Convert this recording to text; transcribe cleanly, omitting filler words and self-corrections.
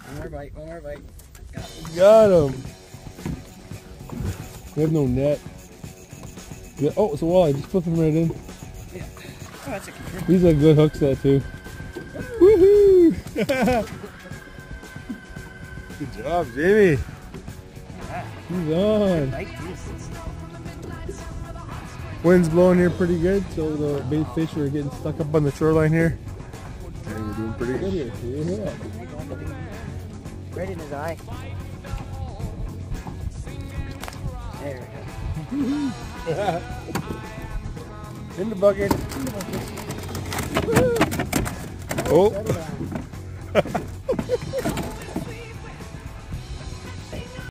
One more bite, one more bite. Got him. We have no net. Yeah, oh, it's a walleye. Just flip him right in. Yeah. Oh, that's a good. He's a good hook set too. Woohoo! Good job, Jamie. He's on. Wind's blowing here pretty good, so the bait fish are getting stuck up on the shoreline here. And we're doing pretty good here. Yeah. Right in his eye. There we go. In the bucket. Oh.